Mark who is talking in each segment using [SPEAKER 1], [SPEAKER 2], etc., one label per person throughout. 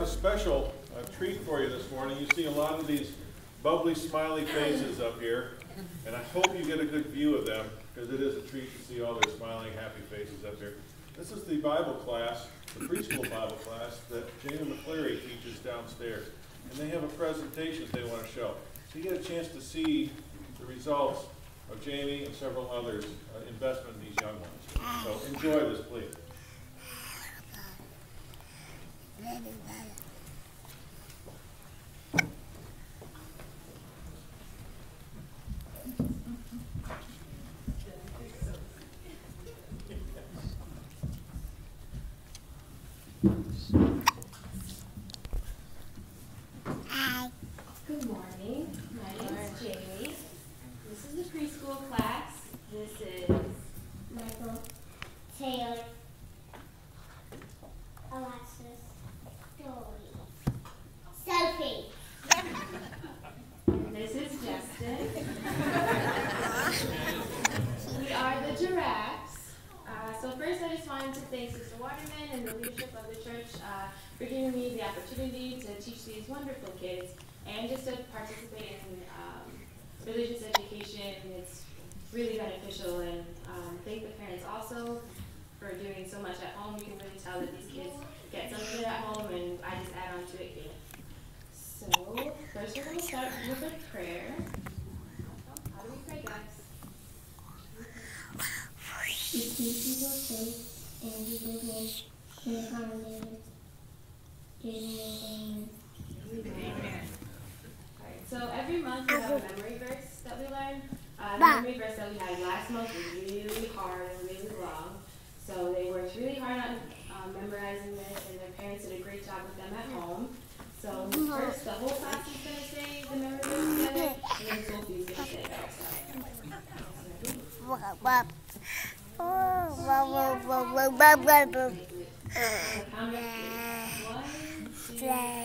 [SPEAKER 1] special treat for you this morning. You see a lot of these bubbly, smiley faces up here, and I hope you get a good view of them, because it is a treat to see all their smiling, happy faces up here. This is the Bible class, the preschool Bible class, that Jana McCleary teaches downstairs. And they have a presentation they want to show. So you get a chance to see the results of Jamie and several others' investment in these young ones. So enjoy this, please.
[SPEAKER 2] Good morning. My name is Jamie. This is the preschool class. This is
[SPEAKER 3] Michael, Taylor, Alexis, Joey, Sophie.
[SPEAKER 2] This is Justin. We are the Giraffes. So first I just wanted to thank Sister Waterman and the leadership of the church for giving me the opportunity to teach these wonderful kids and just to participate in religious education. It's really beneficial, and thank the parents also for doing so much at home. You can really tell that these kids get something at home, and I just add on to it here. So first we're going to start with a prayer. How do we pray, guys?
[SPEAKER 3] We teach you your faith and you live in the congregation. Amen.
[SPEAKER 2] Alright, so every month we have a memory verse that we learn. The memory verse that we had last month was really hard and really long. So they worked really hard on memorizing this, and their parents did a great job with them at home. So first, the whole class is going to say the memory verse together, and then Sophie's going to say it herself. Count up to 1,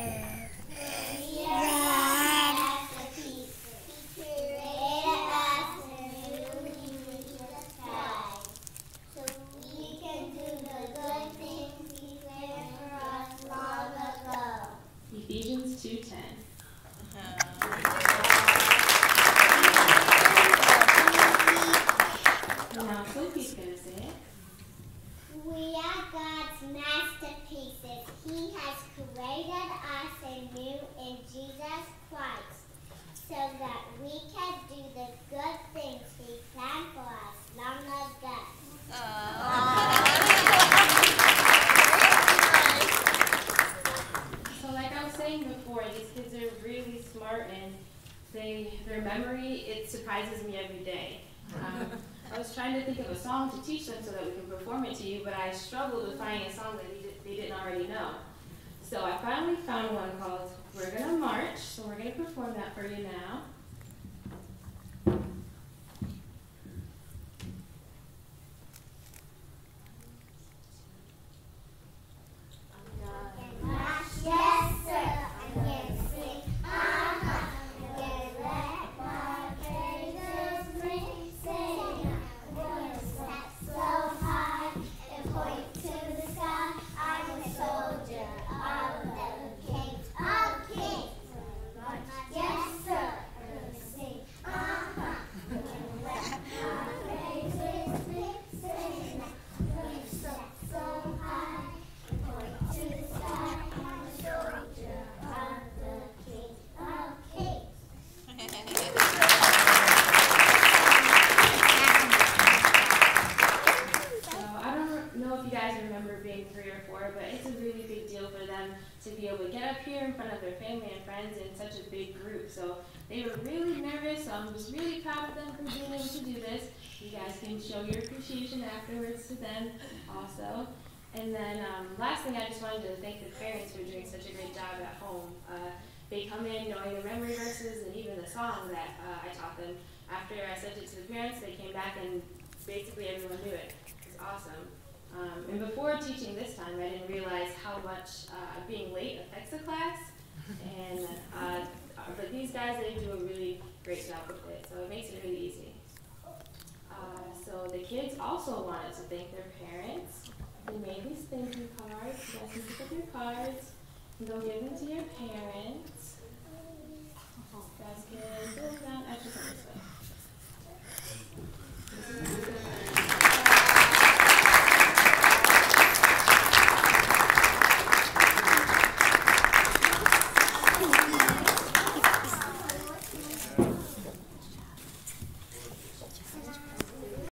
[SPEAKER 2] 2. Ephesians 2:10. Now Sophie's going to say it.
[SPEAKER 3] We are God's masterpieces. He has created us anew in Jesus Christ so that we can do the good things He planned for us long ago.
[SPEAKER 2] So like I was saying before, these kids are really smart, and their memory, it surprises me every day. I was trying to think of a song to teach them so that we can perform it to you, but I struggled with finding a song that they didn't already know. So I finally found one called We're Gonna March, so we're gonna perform that for you now.
[SPEAKER 3] Yes, sir. I'm going to sing. I'm going to let my praises ring. Sing. I'm going to step so high and point to the sky. I'm a soldier of the King of Kings. Yes, sir. I'm going to sing. I'm going to let my praises ring. Sing. I'm going to step so high and point to the sky.
[SPEAKER 2] But it's a really big deal for them to be able to get up here in front of their family and friends in such a big group. So they were really nervous, so I'm just really proud of them for being able to do this. You guys can show your appreciation afterwards to them also. And then last thing, I just wanted to thank the parents for doing such a great job at home. They come in knowing the memory verses and even the song that I taught them. After I sent it to the parents, they came back and basically everyone knew it. It's awesome. And before teaching this time, I didn't realize how much being late affects the class. And but these guys, they do a really great job with it, so it makes it really easy. So the kids also wanted to thank their parents. They made these thank you cards. You guys can pick up your cards. Go give them to your parents. That's good. Go down.